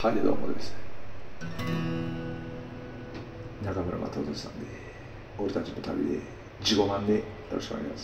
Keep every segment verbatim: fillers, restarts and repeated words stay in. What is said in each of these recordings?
はい、どうもです。中村雅俊さんで、俺たちの旅でじゅうごまんでよろしくお願いします。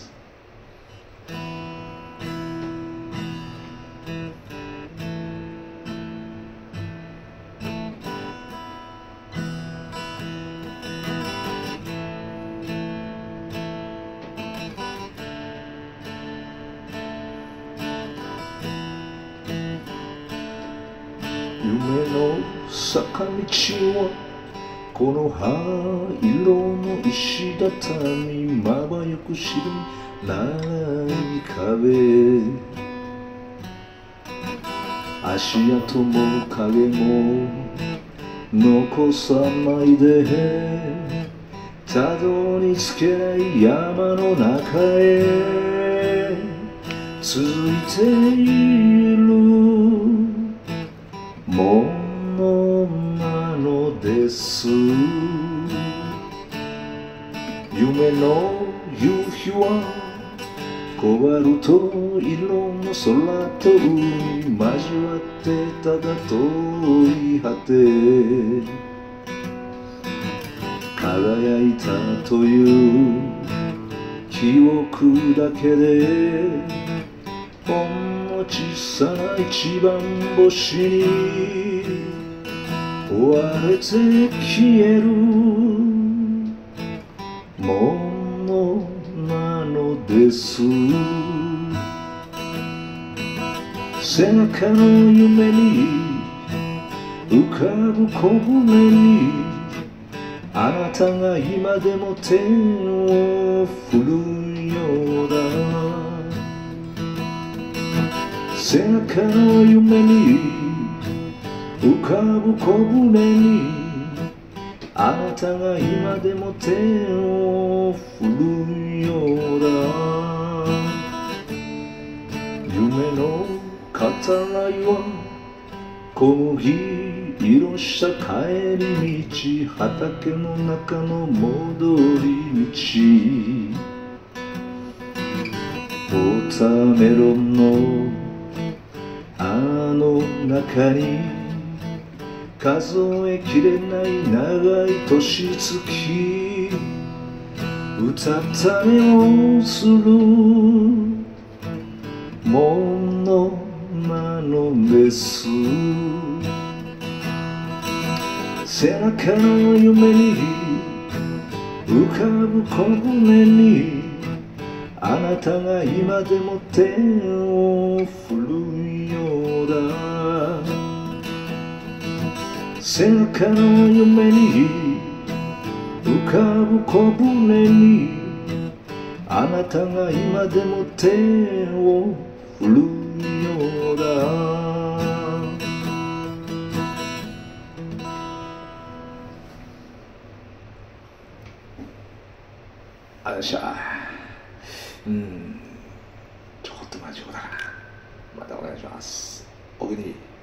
夢の坂道はこの灰色の石畳、まばゆく白い長い壁、足跡も影も残さないで、たどり着けない山の中へ続いているものなのです。夢の夕日はコバルト色の空と海交わってただ遠い果て、輝いたという記憶だけでほんの小さな一番星に追われて消えるものなのです。背中の夢に浮かぶ小舟にあなたが今でも手を振るようだ。背中の夢に浮かぶ小舟にあなたが今でも手を振るようだ。夢の語らいは小麦色した帰り道、畑の中の戻り道、ウォーターメロンのあの中に数えきれない長い年月、歌ったりをするものなのです。背中の夢に浮かぶ小舟にあなたが今でも手を振るようだ。背中の夢に浮かぶ小舟にあなたが今でも手を振るようだ。あよっしゃ。うん、ちょこっと間違うだな。またお願いします。おくに。